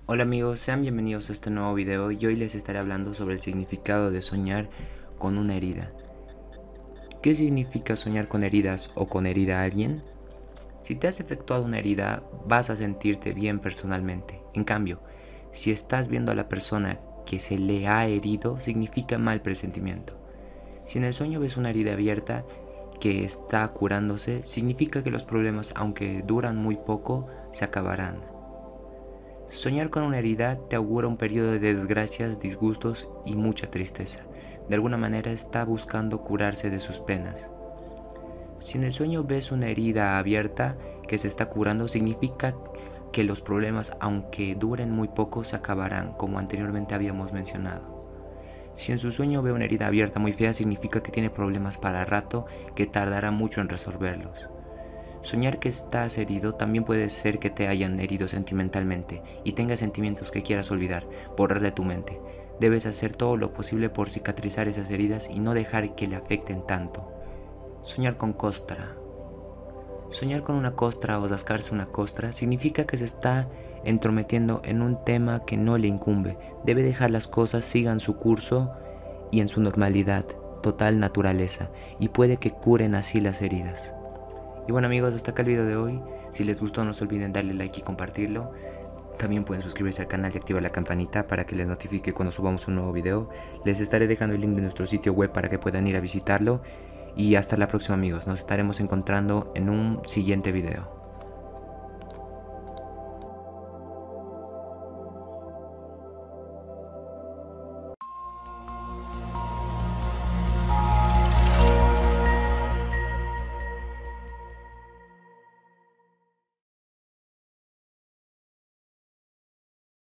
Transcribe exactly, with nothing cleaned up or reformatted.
Hola amigos, sean bienvenidos a este nuevo video y hoy les estaré hablando sobre el significado de soñar con una herida. ¿Qué significa soñar con heridas o con herir a alguien? Si te has efectuado una herida, vas a sentirte bien personalmente. En cambio, si estás viendo a la persona que se le ha herido, significa mal presentimiento. Si en el sueño ves una herida abierta que está curándose, significa que los problemas, aunque duran muy poco, se acabarán. Soñar con una herida te augura un periodo de desgracias, disgustos y mucha tristeza. De alguna manera está buscando curarse de sus penas. Si en el sueño ves una herida abierta que se está curando, significa que los problemas, aunque duren muy poco, se acabarán, como anteriormente habíamos mencionado. Si en su sueño ve una herida abierta muy fea, significa que tiene problemas para rato que tardará mucho en resolverlos. Soñar que estás herido también puede ser que te hayan herido sentimentalmente y tengas sentimientos que quieras olvidar, borrar de tu mente. Debes hacer todo lo posible por cicatrizar esas heridas y no dejar que le afecten tanto. Soñar con costra. Soñar con una costra o rascarse una costra significa que se está entrometiendo en un tema que no le incumbe. Debe dejar las cosas sigan su curso y en su normalidad, total naturaleza, y puede que curen así las heridas. Y bueno amigos, hasta acá el video de hoy. Si les gustó no se olviden darle like y compartirlo. También pueden suscribirse al canal y activar la campanita para que les notifique cuando subamos un nuevo video. Les estaré dejando el link de nuestro sitio web para que puedan ir a visitarlo. Y hasta la próxima amigos, nos estaremos encontrando en un siguiente video.